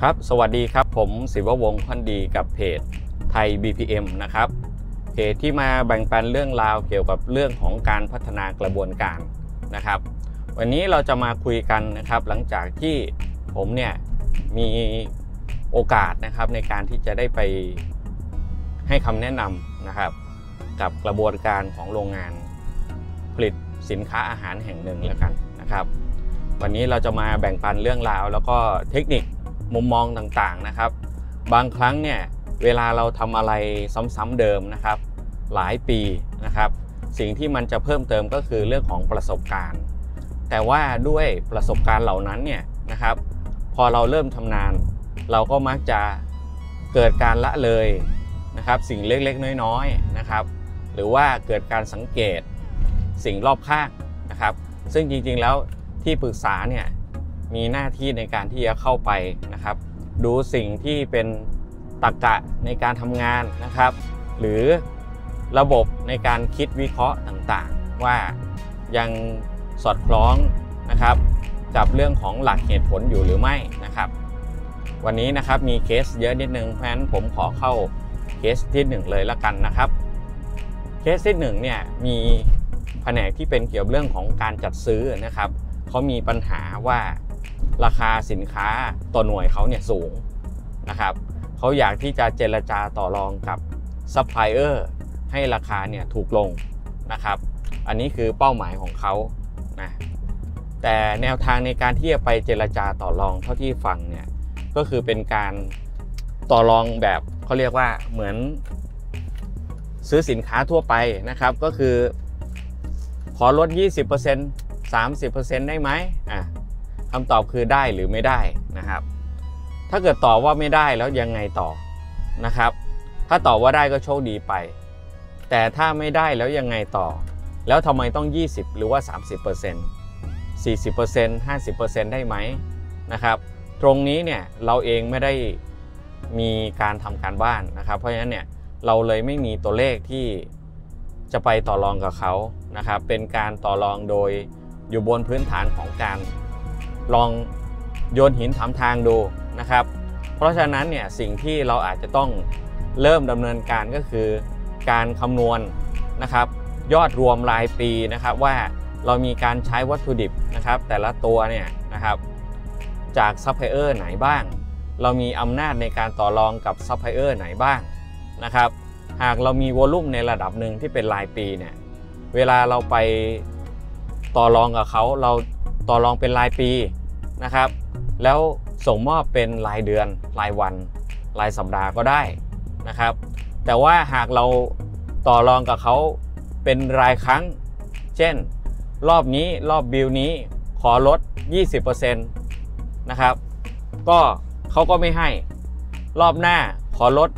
ครับสวัสดีครับผมศิววงศ์พันดีกับเพจไทย BPM นะครับเพจที่มาแบ่งปันเรื่องราวเกี่ยวกับเรื่องของการพัฒนากระบวนการนะครับวันนี้เราจะมาคุยกันนะครับหลังจากที่ผมเนี่ยมีโอกาสนะครับในการที่จะได้ไปให้คำแนะนำนะครับกับกระบวนการของโรงงานผลิตสินค้าอาหารแห่งหนึ่งแล้วกันนะครับวันนี้เราจะมาแบ่งปันเรื่องราวแล้วก็เทคนิคมุมมองต่างๆนะครับบางครั้งเนี่ยเวลาเราทำอะไรซ้ำๆเดิมนะครับหลายปีนะครับสิ่งที่มันจะเพิ่มเติมก็คือเรื่องของประสบการณ์แต่ว่าด้วยประสบการณ์เหล่านั้นเนี่ยนะครับพอเราเริ่มทำนานเราก็มักจะเกิดการละเลยนะครับสิ่งเล็กๆน้อยๆนะครับหรือว่าเกิดการสังเกตสิ่งรอบข้างนะครับซึ่งจริงๆแล้วที่ปรึกษาเนี่ยมีหน้าที่ในการที่จะเข้าไปนะครับดูสิ่งที่เป็นตรรกะในการทำงานนะครับหรือระบบในการคิดวิเคราะห์ต่างๆว่ายังสอดคล้องนะครับกับเรื่องของหลักเหตุผลอยู่หรือไม่นะครับวันนี้นะครับมีเคสเยอะนิดนึงเพราะฉะนั้นผมขอเข้าเคสที่1เลยละกันนะครับเคสที่1เนี่ยมีแผนกที่เป็นเกี่ยวกับเรื่องของการจัดซื้อนะครับเขามีปัญหาว่าราคาสินค้าต่อหน่วยเขาเนี่ยสูงนะครับเขาอยากที่จะเจรจาต่อรองกับซัพพลายเออร์ให้ราคาเนี่ยถูกลงนะครับอันนี้คือเป้าหมายของเขานะแต่แนวทางในการที่จะไปเจรจาต่อรองเท่าที่ฟังเนี่ยก็คือเป็นการต่อรองแบบเขาเรียกว่าเหมือนซื้อสินค้าทั่วไปนะครับก็คือขอลด 20% 30% ได้ไหมคำตอบคือได้หรือไม่ได้นะครับถ้าเกิดตอบว่าไม่ได้แล้วยังไงต่อนะครับถ้าตอบว่าได้ก็โชคดีไปแต่ถ้าไม่ได้แล้วยังไงต่อแล้วทำไมต้อง20หรือว่า 30% 40% 50% ได้ไหมนะครับตรงนี้เนี่ยเราเองไม่ได้มีการทำการบ้านนะครับเพราะฉะนั้นเนี่ยเราเลยไม่มีตัวเลขที่จะไปต่อรองกับเขานะครับเป็นการต่อรองโดยอยู่บนพื้นฐานของการลองโยนหินถามทางดูนะครับเพราะฉะนั้นเนี่ยสิ่งที่เราอาจจะต้องเริ่มดำเนินการก็คือการคำนวณนะครับยอดรวมรายปีนะครับว่าเรามีการใช้วัตถุดิบนะครับแต่ละตัวเนี่ยนะครับจากซัพพลายเออร์ไหนบ้างเรามีอำนาจในการต่อรองกับซัพพลายเออร์ไหนบ้างนะครับหากเรามีวอลลุ่มในระดับหนึ่งที่เป็นรายปีเนี่ยเวลาเราไปต่อรองกับเขาเราต่อรองเป็นรายปีนะครับแล้วส่งมอบเป็นรายเดือนรายวันรายสัปดาห์ก็ได้นะครับแต่ว่าหากเราต่อรองกับเขาเป็นรายครั้งเช่นรอบนี้รอบบิลนี้ขอลด 20% นะครับก็เขาก็ไม่ให้รอบหน้าขอลด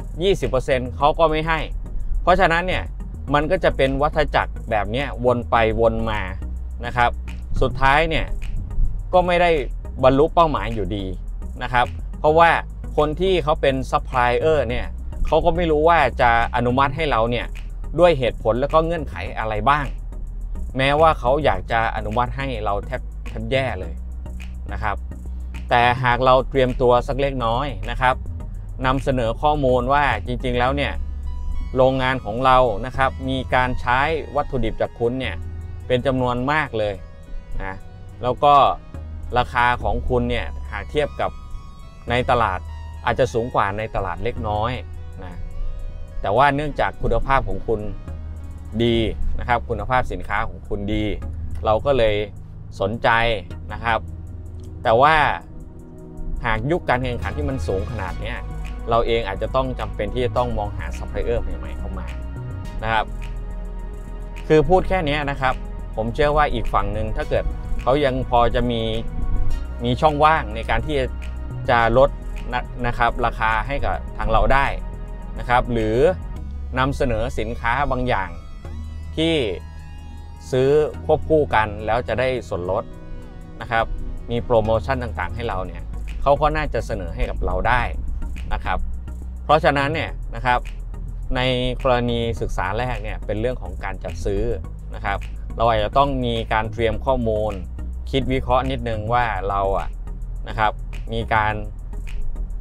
20% เขาก็ไม่ให้เพราะฉะนั้นเนี่ยมันก็จะเป็นวัฏจักรแบบนี้วนไปวนมานะครับสุดท้ายเนี่ยก็ไม่ได้บรรลุเป้าหมายอยู่ดีนะครับเพราะว่าคนที่เขาเป็นซัพพลายเออร์เนี่ยเขาก็ไม่รู้ว่าจะอนุมัติให้เราเนี่ยด้วยเหตุผลแล้วก็เงื่อนไขอะไรบ้างแม้ว่าเขาอยากจะอนุมัติให้เราแทบแย่เลยนะครับแต่หากเราเตรียมตัวสักเล็กน้อยนะครับนำเสนอข้อมูลว่าจริงๆแล้วเนี่ยโรงงานของเรานะครับมีการใช้วัตถุดิบจากคุณเนี่ยเป็นจำนวนมากเลยนะแล้วก็ราคาของคุณเนี่ยหากเทียบกับในตลาดอาจจะสูงกว่าในตลาดเล็กน้อยนะแต่ว่าเนื่องจากคุณภาพของคุณดีนะครับคุณภาพสินค้าของคุณดีเราก็เลยสนใจนะครับแต่ว่าหากยุคการแข่งขันที่มันสูงขนาดนี้เราเองอาจจะต้องจำเป็นที่จะต้องมองหาซัพพลายเออร์ใหม่ๆเข้ามานะครับคือพูดแค่นี้นะครับผมเชื่อว่าอีกฝั่งหนึ่งถ้าเกิดเขายังพอจะมีช่องว่างในการที่จะลดนะครับราคาให้กับทางเราได้นะครับหรือนำเสนอสินค้าบางอย่างที่ซื้อควบคู่กันแล้วจะได้ส่วนลดนะครับมีโปรโมชั่นต่างๆให้เราเนี่ยเขาก็น่าจะเสนอให้กับเราได้นะครับเพราะฉะนั้นเนี่ยนะครับในกรณีศึกษาแรกเนี่ยเป็นเรื่องของการจัดซื้อนะครับเราอาจจะต้องมีการเตรียมข้อมูลคิดวิเคราะห์นิดนึงว่าเรานะครับมีการ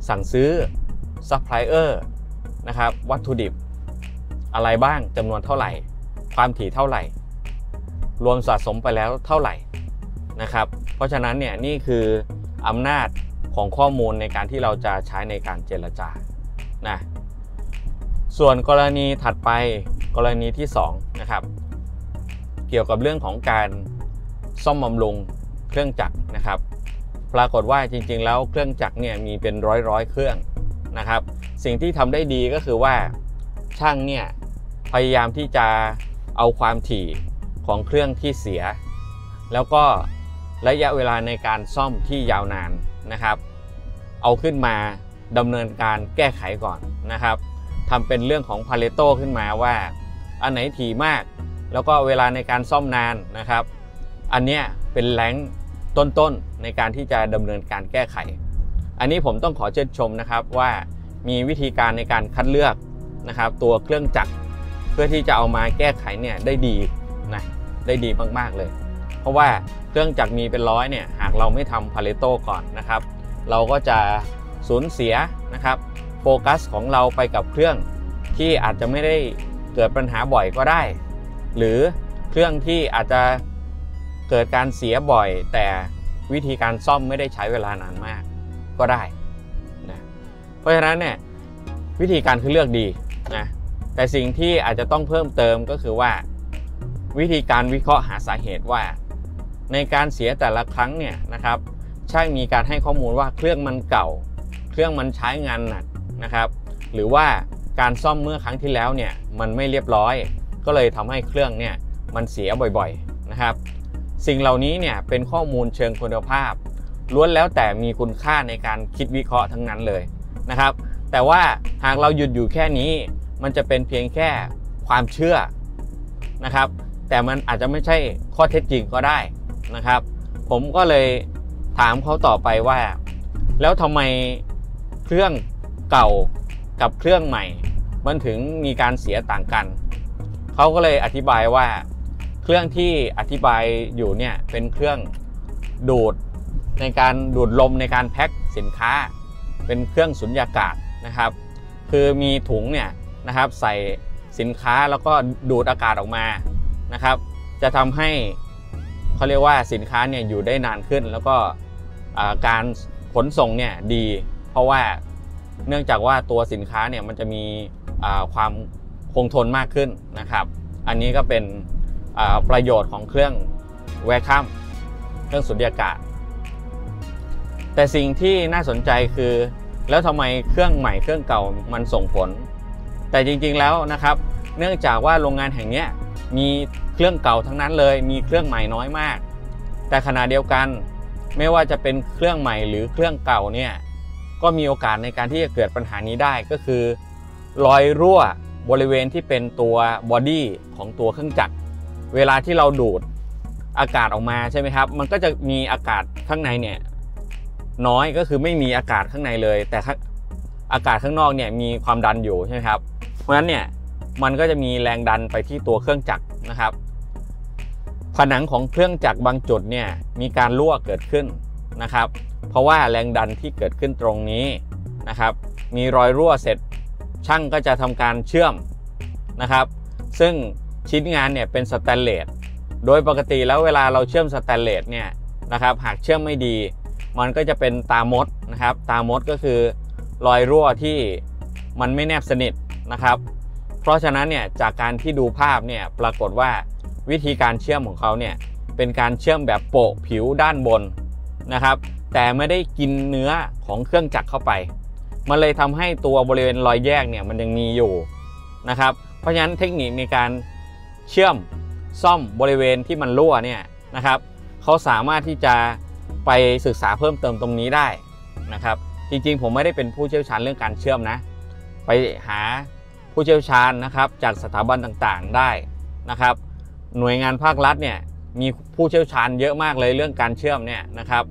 สั่งซื้อซัพพลายเออร์นะครับวัตถุดิบอะไรบ้างจำนวนเท่าไหร่ความถี่เท่าไหร่รวมสะสมไปแล้วเท่าไหร่นะครับเพราะฉะนั้นเนี่ยนี่คืออำนาจของข้อมูลในการที่เราจะใช้ในการเจรจานะส่วนกรณีถัดไปกรณีที่2นะครับเกี่ยวกับเรื่องของการซ่อมบำรุงเครื่องจักรนะครับปรากฏว่าจริงๆแล้วเครื่องจักรเนี่ยมีเป็นร้อยเครื่องนะครับสิ่งที่ทำได้ดีก็คือว่าช่างเนี่ยพยายามที่จะเอาความถี่ของเครื่องที่เสียแล้วก็ระยะเวลาในการซ่อมที่ยาวนานนะครับเอาขึ้นมาดำเนินการแก้ไขก่อนนะครับทำเป็นเรื่องของพาเลโต้ขึ้นมาว่าอันไหนถี่มากแล้วก็เวลาในการซ่อมนานนะครับอันเนี้ยเป็นแรงต้นๆในการที่จะดำเนินการแก้ไขอันนี้ผมต้องขอชื่นชมนะครับว่ามีวิธีการในการคัดเลือกนะครับตัวเครื่องจักรเพื่อที่จะเอามาแก้ไขเนี่ยได้ดีนะได้ดีมากๆเลยเพราะว่าเครื่องจักรมีเป็นร้อยเนี่ยหากเราไม่ทำพาเลโต้ก่อนนะครับเราก็จะสูญเสียนะครับโฟกัสของเราไปกับเครื่องที่อาจจะไม่ได้เกิดปัญหาบ่อยก็ได้หรือเครื่องที่อาจจะเกิดการเสียบ่อยแต่วิธีการซ่อมไม่ได้ใช้เวลานานมากก็ได้นะเพราะฉะนั้นเนี่ยวิธีการคือเลือกดีนะแต่สิ่งที่อาจจะต้องเพิ่มเติมก็คือว่าวิธีการวิเคราะห์หาสาเหตุว่าในการเสียแต่ละครั้งเนี่ยนะครับช่างมีการให้ข้อมูลว่าเครื่องมันเก่าเครื่องมันใช้งานหนักนะครับหรือว่าการซ่อมเมื่อครั้งที่แล้วเนี่ยมันไม่เรียบร้อยก็เลยทำให้เครื่องเนี่ยมันเสียบ่อยๆนะครับสิ่งเหล่านี้เนี่ยเป็นข้อมูลเชิงคุณภาพล้วนแล้วแต่มีคุณค่าในการคิดวิเคราะห์ทั้งนั้นเลยนะครับแต่ว่าหากเราหยุดอยู่แค่นี้มันจะเป็นเพียงแค่ความเชื่อนะครับแต่มันอาจจะไม่ใช่ข้อเท็จจริงก็ได้นะครับผมก็เลยถามเขาต่อไปว่าแล้วทำไมเครื่องเก่ากับเครื่องใหม่มันถึงมีการเสียต่างกันเขาก็เลยอธิบายว่าเครื่องที่อธิบายอยู่เนี่ยเป็นเครื่องดูดในการดูดลมในการแพ็คสินค้าเป็นเครื่องสุญญากาศนะครับคือมีถุงเนี่ยนะครับใส่สินค้าแล้วก็ดูดอากาศออกมานะครับจะทำให้เขาเรียกว่าสินค้าเนี่ยอยู่ได้นานขึ้นแล้วก็การขนส่งเนี่ยดีเพราะว่าเนื่องจากว่าตัวสินค้าเนี่ยมันจะมีความคงทนมากขึ้นนะครับอันนี้ก็เป็นประโยชน์ของเครื่องแวคคัมเครื่องสุญญากาศแต่สิ่งที่น่าสนใจคือแล้วทำไมเครื่องใหม่เครื่องเก่ามันส่งผลแต่จริงๆแล้วนะครับเนื่องจากว่าโรงงานแห่งนี้มีเครื่องเก่าทั้งนั้นเลยมีเครื่องใหม่น้อยมากแต่ขณะเดียวกันไม่ว่าจะเป็นเครื่องใหม่หรือเครื่องเก่าเนี่ยก็มีโอกาสในการที่จะเกิดปัญหานี้ได้ก็คือรอยรั่วบริเวณที่เป็นตัวบอดี้ของตัวเครื่องจักรเวลาที่เราดูดอากาศออกมาใช่ไหมครับมันก็จะมีอากาศข้างในเนี่ยน้อยก็คือไม่มีอากาศข้างในเลยแต่อากาศข้างนอกเนี่ยมีความดันอยู่ใช่ไหมครับเพราะฉะนั้นเนี่ยมันก็จะมีแรงดันไปที่ตัวเครื่องจักรนะครับผนังของเครื่องจักรบางจุดเนี่ยมีการรั่วเกิดขึ้นนะครับเพราะว่าแรงดันที่เกิดขึ้นตรงนี้นะครับมีรอยรั่วเสร็จช่างก็จะทำการเชื่อมนะครับซึ่งชิ้นงานเนี่ยเป็นสแตนเลสโดยปกติแล้วเวลาเราเชื่อมสแตนเลสเนี่ยนะครับหากเชื่อมไม่ดีมันก็จะเป็นตามดนะครับตามดก็คือรอยรั่วที่มันไม่แนบสนิทนะครับเพราะฉะนั้นเนี่ยจากการที่ดูภาพเนี่ยปรากฏว่าวิธีการเชื่อมของเขาเนี่ยเป็นการเชื่อมแบบโปะผิวด้านบนนะครับแต่ไม่ได้กินเนื้อของเครื่องจักรเข้าไปมันเลยทำให้ตัวบริเวณรอยแยกเนี่ยมันยังมีอยู่นะครับเพราะฉะนั้นเทคนิคในการเชื่อมซ่อมบริเวณที่มันรั่วเนี่ยนะครับเขาสามารถที่จะไปศึกษาเพิ่มเติมตรงนี้ได้นะครับจริงๆผมไม่ได้เป็นผู้เชี่ยวชาญเรื่องการเชื่อมนะไปหาผู้เชี่ยวชาญนะครับจากสถาบันต่างๆได้นะครับหน่วยงานภาครัฐเนี่ยมีผู้เชี่ยวชาญเยอะมากเลยเรื่องการเชื่อมเนี่ยนะครับ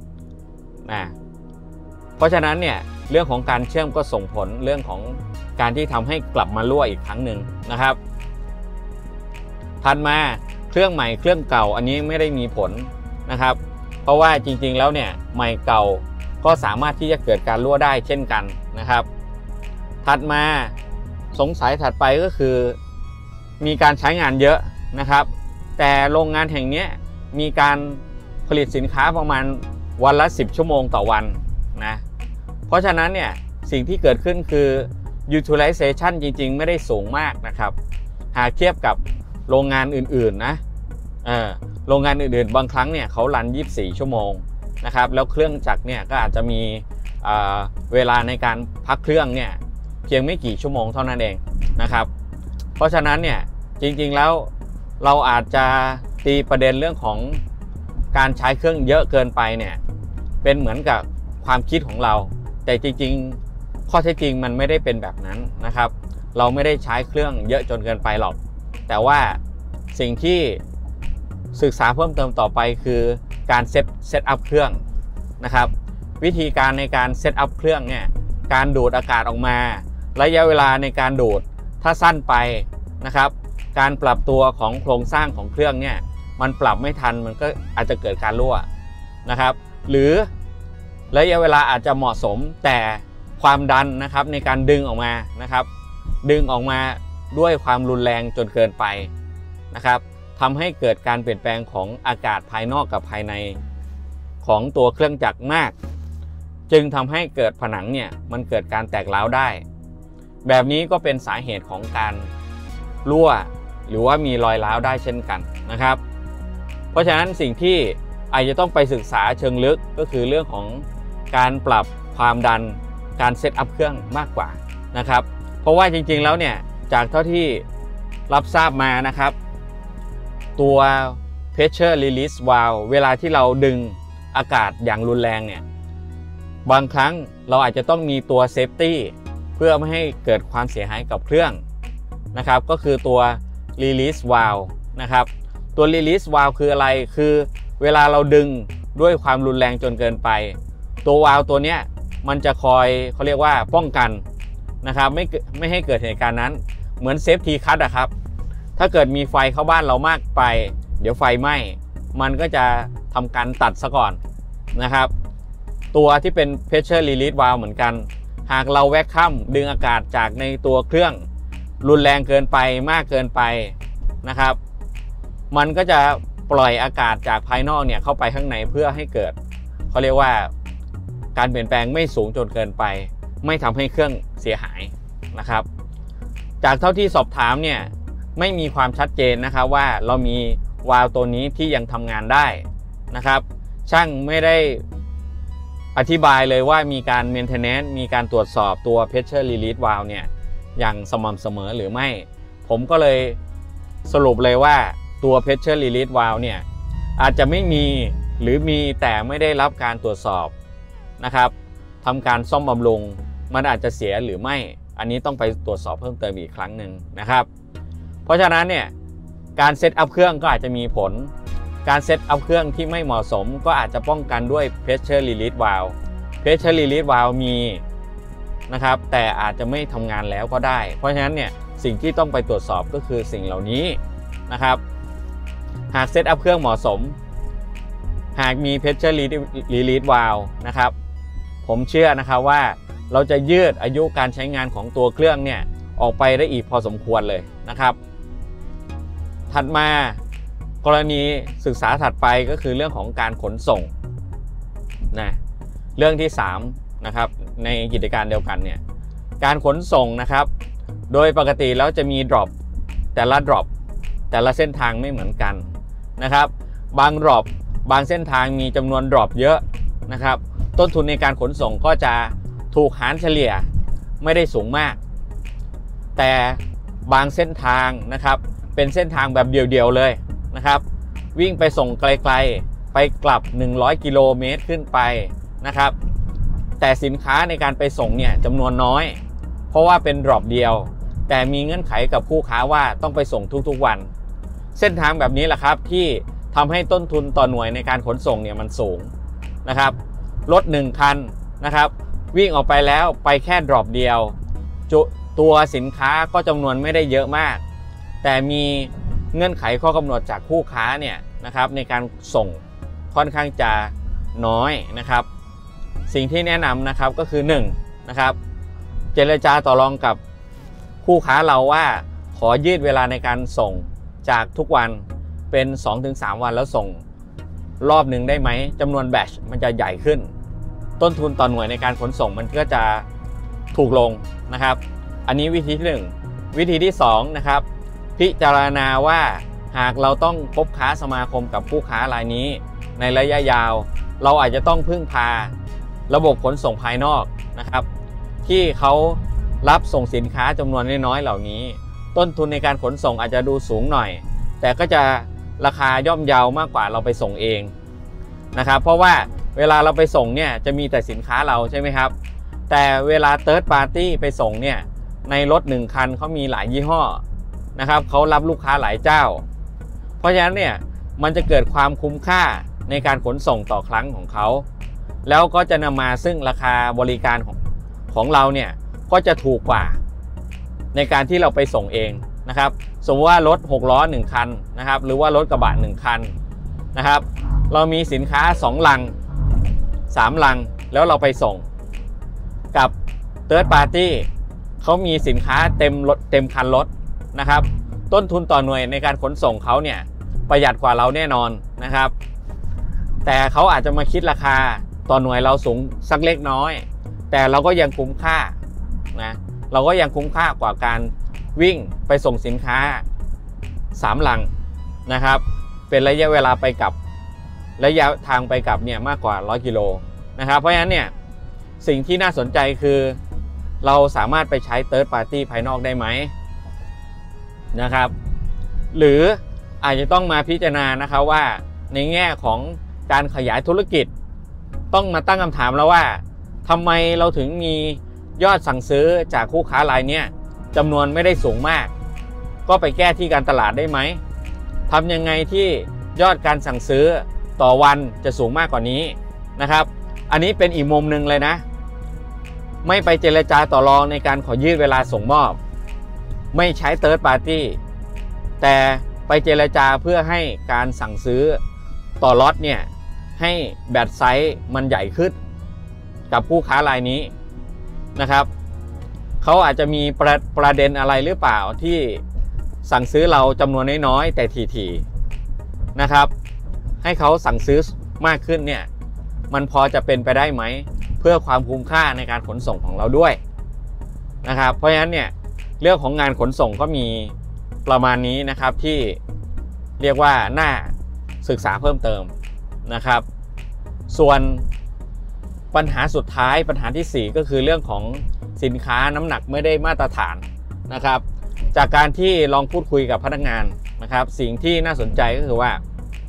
เพราะฉะนั้นเนี่ยเรื่องของการเชื่อมก็ส่งผลเรื่องของการที่ทำให้กลับมารั่วอีกครั้งหนึ่งนะครับถัดมาเครื่องใหม่เครื่องเก่าอันนี้ไม่ได้มีผลนะครับเพราะว่าจริงๆแล้วเนี่ยใหม่เก่าก็สามารถที่จะเกิดการรั่วได้เช่นกันนะครับถัดมาสงสัยถัดไปก็คือมีการใช้งานเยอะนะครับแต่โรงงานแห่งนี้มีการผลิตสินค้าประมาณวันละ10ชั่วโมงต่อวันนะเพราะฉะนั้นเนี่ยสิ่งที่เกิดขึ้นคือ utilization จริงๆไม่ได้สูงมากนะครับหากเทียบกับโรงงานอื่นๆนะโรงงานอื่นๆบางครั้งเนี่ยเขารัน24ชั่วโมงนะครับแล้วเครื่องจักรเนี่ยก็อาจจะมีเวลาในการพักเครื่องเนี่ยเพียงไม่กี่ชั่วโมงเท่านั้นเองนะครับเพราะฉะนั้นเนี่ยจริงๆแล้วเราอาจจะตีประเด็นเรื่องของการใช้เครื่องเยอะเกินไปเนี่ยเป็นเหมือนกับความคิดของเราแต่จริงๆข้อเท็จจริงมันไม่ได้เป็นแบบนั้นนะครับเราไม่ได้ใช้เครื่องเยอะจนเกินไปหรอกแต่ว่าสิ่งที่ศึกษาเพิ่มเติมต่อไปคือการเซตอัพเครื่องนะครับวิธีการในการเซตอัพเครื่องเนี่ยการดูดอากาศออกมาระยะเวลาในการดูดถ้าสั้นไปนะครับการปรับตัวของโครงสร้างของเครื่องเนี่ยมันปรับไม่ทันมันก็อาจจะเกิดการรั่วนะครับหรือระยะเวลาอาจจะเหมาะสมแต่ความดันนะครับในการดึงออกมานะครับดึงออกมาด้วยความรุนแรงจนเกินไปนะครับทำให้เกิดการเปลี่ยนแปลงของอากาศภายนอกกับภายในของตัวเครื่องจักรมากจึงทำให้เกิดผนังเนี่ยมันเกิดการแตกร้าวได้แบบนี้ก็เป็นสาเหตุของการรั่วหรือว่ามีรอยร้าวได้เช่นกันนะครับเพราะฉะนั้นสิ่งที่อาจจะต้องไปศึกษาเชิงลึกก็คือเรื่องของการปรับความดันการเซตอัพเครื่องมากกว่านะครับเพราะว่าจริงๆแล้วเนี่ยจากเท่าที่รับทราบมานะครับตัว pressure release valve เวลาที่เราดึงอากาศอย่างรุนแรงเนี่ยบางครั้งเราอาจจะต้องมีตัว safety เพื่อไม่ให้เกิดความเสียหายกับเครื่องนะครับก็คือตัว release valve นะครับตัว release valve คืออะไรคือเวลาเราดึงด้วยความรุนแรงจนเกินไปตัววาล์วตัวเนี้ยมันจะคอยเขาเรียกว่าป้องกันนะครับไม่ให้เกิดเหตุการณ์นั้นเหมือนเซฟตี้คัทอะครับถ้าเกิดมีไฟเข้าบ้านเรามากไปเดี๋ยวไฟไหม้มันก็จะทำการตัดซะก่อนนะครับตัวที่เป็น pressure release valve เหมือนกันหากเราแวคคัมดึงอากาศจากในตัวเครื่องรุนแรงเกินไปมากเกินไปนะครับมันก็จะปล่อยอากาศจากภายนอกเนี่ยเข้าไปข้างในเพื่อให้เกิดเขาเรียกว่าการเปลี่ยนแปลงไม่สูงจนเกินไปไม่ทำให้เครื่องเสียหายนะครับจากเท่าที่สอบถามเนี่ยไม่มีความชัดเจนนะครับว่าเรามีวาล์วตัวนี้ที่ยังทำงานได้นะครับช่างไม่ได้อธิบายเลยว่ามีการ maintenance มีการตรวจสอบตัว pressure release valve เนี่ยอย่างสม่ำเสมอหรือไม่ผมก็เลยสรุปเลยว่าตัว pressure release valve เนี่ยอาจจะไม่มีหรือมีแต่ไม่ได้รับการตรวจสอบนะครับทำการซ่อมบำรุงมันอาจจะเสียหรือไม่อันนี้ต้องไปตรวจสอบเพิ่มเติมอีกครั้งหนึ่งนะครับเพราะฉะนั้นเนี่ยการเซตอัพเครื่องก็อาจจะมีผลการเซตอัพเครื่องที่ไม่เหมาะสมก็อาจจะป้องกันด้วย pressure release valve pressure release valve มีนะครับแต่อาจจะไม่ทำงานแล้วก็ได้เพราะฉะนั้นเนี่ยสิ่งที่ต้องไปตรวจสอบก็คือสิ่งเหล่านี้นะครับหากเซตอัพเครื่องเหมาะสมหากมี pressure release valve นะครับผมเชื่อนะครับว่าเราจะยืดอายุการใช้งานของตัวเครื่องเนี่ยออกไปได้อีกพอสมควรเลยนะครับถัดมากรณีศึกษาถัดไปก็คือเรื่องของการขนส่งนะเรื่องที่3นะครับในกิจการเดียวกันเนี่ยการขนส่งนะครับโดยปกติแล้วจะมี drop แต่ละเส้นทางไม่เหมือนกันนะครับบาง drop บางเส้นทางมีจำนวน drop เยอะนะครับต้นทุนในการขนส่งก็จะถูกหารเฉลี่ยไม่ได้สูงมากแต่บางเส้นทางนะครับเป็นเส้นทางแบบเดี่ยวๆเลยนะครับวิ่งไปส่งไกลๆไปกลับ100กิโลเมตรขึ้นไปนะครับแต่สินค้าในการไปส่งเนี่ยจำนวนน้อยเพราะว่าเป็นดรอปเดียวแต่มีเงื่อนไขกับคู่ค้าว่าต้องไปส่งทุกๆวันเส้นทางแบบนี้แหละครับที่ทำให้ต้นทุนต่อหน่วยในการขนส่งเนี่ยมันสูงนะครับรถ1คันนะครับวิ่งออกไปแล้วไปแค่ดรอปเดียวตัวสินค้าก็จำนวนไม่ได้เยอะมากแต่มีเงื่อนไขข้อกำหนดจากคู่ค้าเนี่ยนะครับในการส่งค่อนข้างจะน้อยนะครับสิ่งที่แนะนำนะครับก็คือ1นะครับเจรจาต่อรองกับคู่ค้าเราว่าขอยืดเวลาในการส่งจากทุกวันเป็น 2-3 วันแล้วส่งรอบหนึ่งได้ไหมจำนวนแบตช์มันจะใหญ่ขึ้นต้นทุนต่อหน่วยในการขนส่งมันก็จะถูกลงนะครับอันนี้วิธีที่1วิธีที่2นะครับพิจารณาว่าหากเราต้องคบค้าสมาคมกับผู้ค้ารายนี้ในระยะยาวเราอาจจะต้องพึ่งพาระบบขนส่งภายนอกนะครับที่เขารับส่งสินค้าจำนวนน้อยๆเหล่านี้ต้นทุนในการขนส่งอาจจะดูสูงหน่อยแต่ก็จะราคาย่อมเยาวมากกว่าเราไปส่งเองนะครับเพราะว่าเวลาเราไปส่งเนี่ยจะมีแต่สินค้าเราใช่ไหมครับแต่เวลา Third Party ไปส่งเนี่ยในรถ1คันเขามีหลายยี่ห้อนะครับเขารับลูกค้าหลายเจ้าเพราะฉะนั้นเนี่ยมันจะเกิดความคุ้มค่าในการขนส่งต่อครั้งของเขาแล้วก็จะนำมาซึ่งราคาบริการของเราเนี่ยก็จะถูกกว่าในการที่เราไปส่งเองนะครับสมมติว่ารถ6ล้อ1คันนะครับหรือว่ารถกระบะ1คันนะครับเรามีสินค้า2ลัง3ลังแล้วเราไปส่งกับ Third Party เขามีสินค้าเต็มคันรถนะครับต้นทุนต่อหน่วยในการขนส่งเขาเนี่ยประหยัดกว่าเราแน่นอนนะครับแต่เขาอาจจะมาคิดราคาต่อหน่วยเราสูงสักเล็กน้อยแต่เราก็ยังคุ้มค่านะเราก็ยังคุ้มค่ากว่าการวิ่งไปส่งสินค้า3ลังนะครับเป็นระยะเวลาไปกลับระยะทางไปกลับเนี่ยมากกว่า100กิโลนะครับเพราะฉะนั้นเนี่ยสิ่งที่น่าสนใจคือเราสามารถไปใช้ Third Party ภายนอกได้ไหมนะครับหรืออาจจะต้องมาพิจารณานะครับว่าในแง่ของการขยายธุรกิจต้องมาตั้งคำถามแล้วว่าทำไมเราถึงมียอดสั่งซื้อจากคู่ค้ารายนี้จำนวนไม่ได้สูงมากก็ไปแก้ที่การตลาดได้ไหมทำยังไงที่ยอดการสั่งซื้อต่อวันจะสูงมากกว่านี้นะครับอันนี้เป็นอีกมุมหนึ่งเลยนะไม่ไปเจรจาต่อรองในการขอยืดเวลาส่งมอบไม่ใช้ Third Party แต่ไปเจรจาเพื่อให้การสั่งซื้อต่อล็อตเนี่ยให้แบตไซส์มันใหญ่ขึ้นกับผู้ค้ารายนี้นะครับเขาอาจจะมีประเด็นอะไรหรือเปล่าที่สั่งซื้อเราจำนวนน้อยๆแต่ถี่ๆนะครับให้เขาสั่งซื้อมากขึ้นเนี่ยมันพอจะเป็นไปได้ไหมเพื่อความคุ้มค่าในการขนส่งของเราด้วยนะครับเพราะฉะนั้นเนี่ยเรื่องของงานขนส่งก็มีประมาณนี้นะครับที่เรียกว่าน่าศึกษาเพิ่มเติมนะครับส่วนปัญหาสุดท้ายปัญหาที่4ก็คือเรื่องของสินค้าน้ำหนักไม่ได้มาตรฐานนะครับจากการที่ลองพูดคุยกับพนักงานนะครับสิ่งที่น่าสนใจก็คือว่า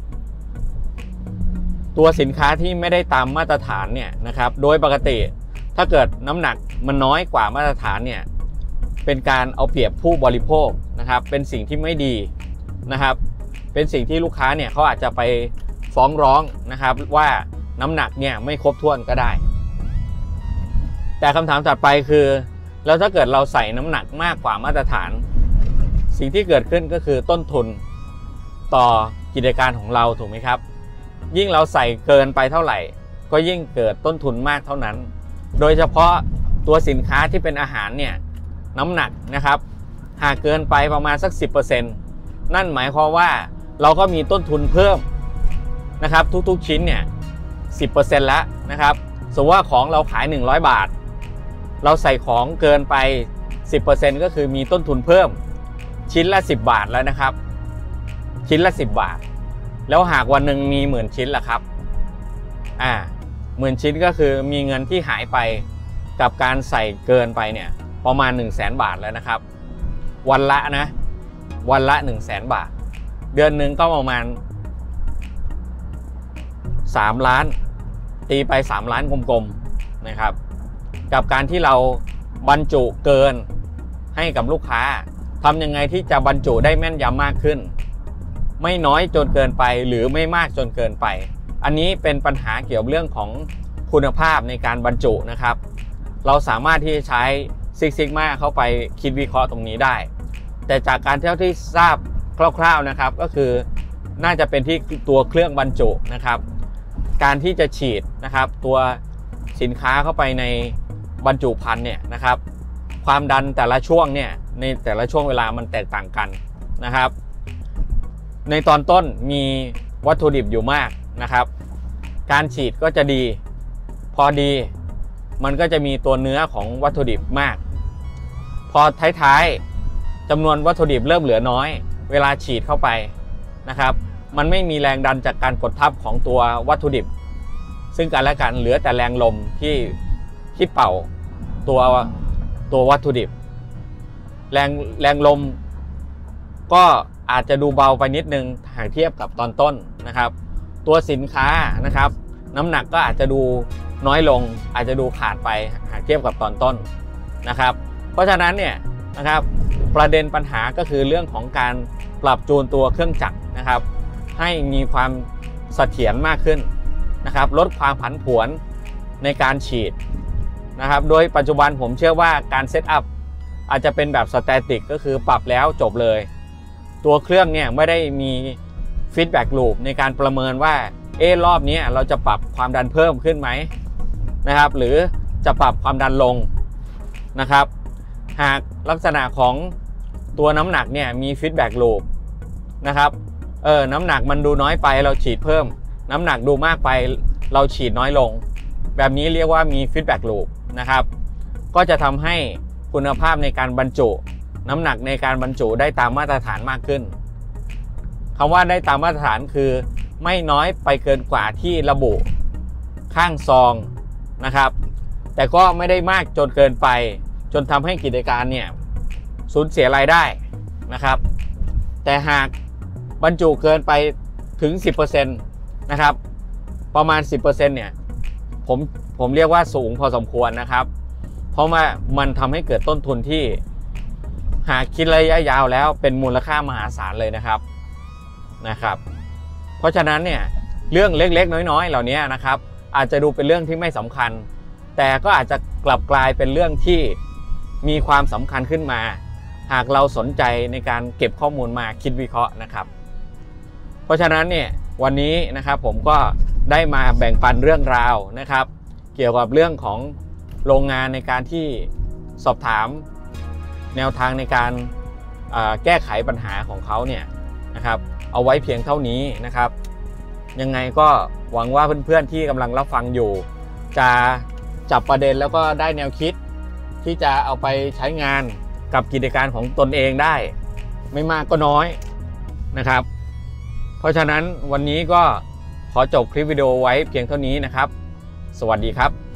ตัวสินค้าที่ไม่ได้ตามมาตรฐานเนี่ยนะครับโดยปกติถ้าเกิดน้ำหนักมันน้อยกว่ามาตรฐานเนี่ยเป็นการเอาเปรียบผู้บริโภคนะครับเป็นสิ่งที่ไม่ดีนะครับเป็นสิ่งที่ลูกค้าเนี่ยเขาอาจจะไปฟ้องร้องนะครับว่าน้ำหนักเนี่ยไม่ครบถ้วนก็ได้แต่คำถามถัดไปคือแล้วถ้าเกิดเราใส่น้ำหนักมากกว่ามาตรฐานสิ่งที่เกิดขึ้นก็คือต้นทุนต่อกิจการของเราถูกไหมครับยิ่งเราใส่เกินไปเท่าไหร่ก็ยิ่งเกิดต้นทุนมากเท่านั้นโดยเฉพาะตัวสินค้าที่เป็นอาหารเนี่ยน้ำหนักนะครับหากเกินไปประมาณสัก 10% นั่นหมายความว่าเราก็มีต้นทุนเพิ่มนะครับทุกๆชิ้นเนี่ย 10% แล้วนะครับสมมติว่าของเราขาย100บาทเราใส่ของเกินไป 10% ก็คือมีต้นทุนเพิ่มชิ้นละ10บาทแล้วนะครับชิ้นละ10บาทแล้วหากวันหนึ่งมี10,000ชิ้นล่ะครับ10,000ชิ้นก็คือมีเงินที่หายไปกับการใส่เกินไปเนี่ยประมาณ 100,000 บาทแล้วนะครับวันละนะวันละ 100,000 บาทเดือนหนึ่งก็ประมาณ3ล้านตีไป3ล้านกลมๆนะครับกับการที่เราบรรจุเกินให้กับลูกค้าทำยังไงที่จะบรรจุได้แม่นยำมากขึ้นไม่น้อยจนเกินไปหรือไม่มากจนเกินไปอันนี้เป็นปัญหาเกี่ยวกับเรื่องของคุณภาพในการบรรจุนะครับเราสามารถที่จะใช้ซิกซิกมาเข้าไปคิดวิเคราะห์ตรงนี้ได้แต่จากการที่ทราบคร่าวๆนะครับก็คือน่าจะเป็นที่ตัวเครื่องบรรจุนะครับการที่จะฉีดนะครับตัวสินค้าเข้าไปในบรรจุภัณฑ์เนี่ยนะครับความดันแต่ละช่วงเนี่ยในแต่ละช่วงเวลามันแตกต่างกันนะครับในตอนต้นมีวัตถุดิบอยู่มากนะครับการฉีดก็จะดีพอดีมันก็จะมีตัวเนื้อของวัตถุดิบมากพอท้ายๆจำนวนวัตถุดิบเริ่มเหลือน้อยเวลาฉีดเข้าไปนะครับมันไม่มีแรงดันจากการกดทับของตัววัตถุดิบซึ่งกันและกันเหลือแต่แรงลมที่เป่าตัววัตถุดิบแรงลมก็อาจจะดูเบาไปนิดนึงหากเทียบกับตอนต้นนะครับตัวสินค้านะครับน้ำหนักก็อาจจะดูน้อยลงอาจจะดูขาดไปหากเทียบกับตอนต้นนะครับเพราะฉะนั้นเนี่ยนะครับประเด็นปัญหาก็คือเรื่องของการปรับจูนตัวเครื่องจักรนะครับให้มีความเสถียรมากขึ้นนะครับลดความผันผวนในการฉีดนะครับโดยปัจจุบันผมเชื่อว่าการเซตอัพอาจจะเป็นแบบสแตติกก็คือปรับแล้วจบเลยตัวเครื่องเนี่ยไม่ได้มีฟีดแบ็กลูปในการประเมินว่ารอบนี้เราจะปรับความดันเพิ่มขึ้นไหมนะครับหรือจะปรับความดันลงนะครับหากลักษณะของตัวน้ำหนักเนี่ยมีฟีดแบ็กลูปนะครับน้ำหนักมันดูน้อยไปเราฉีดเพิ่มน้ำหนักดูมากไปเราฉีดน้อยลงแบบนี้เรียกว่ามีฟีดแบ็กลูปนะครับก็จะทำให้คุณภาพในการบรรจุน้ำหนักในการบรรจุได้ตามมาตรฐานมากขึ้นคำว่าได้ตามมาตรฐานคือไม่น้อยไปเกินกว่าที่ระบุข้างซองนะครับแต่ก็ไม่ได้มากจนเกินไปจนทำให้กิจการเนี่ยสูญเสียรายได้นะครับแต่หากบรรจุเกินไปถึง 10% นะครับประมาณ 10% เนี่ยผมเรียกว่าสูงพอสมควรนะครับเพราะว่ามันทำให้เกิดต้นทุนที่หากคิดระยะยาวแล้วเป็นมูลค่ามหาศาลเลยนะครับเพราะฉะนั้นเนี่ยเรื่องเล็กๆน้อยๆเหล่านี้นะครับอาจจะดูเป็นเรื่องที่ไม่สำคัญแต่ก็อาจจะกลับกลายเป็นเรื่องที่มีความสำคัญขึ้นมาหากเราสนใจในการเก็บข้อมูลมาคิดวิเคราะห์นะครับเพราะฉะนั้นเนี่ยวันนี้นะครับผมก็ได้มาแบ่งปันเรื่องราวนะครับเกี่ยวกับเรื่องของโรงงานในการที่สอบถามแนวทางในการแก้ไขปัญหาของเขาเนี่ยนะครับเอาไว้เพียงเท่านี้นะครับยังไงก็หวังว่าเพื่อนๆที่กำลังรับฟังอยู่จะจับประเด็นแล้วก็ได้แนวคิดที่จะเอาไปใช้งานกับกิจการของตนเองได้ไม่มากก็น้อยนะครับเพราะฉะนั้นวันนี้ก็ขอจบคลิปวิดีโอไว้เพียงเท่านี้นะครับสวัสดีครับ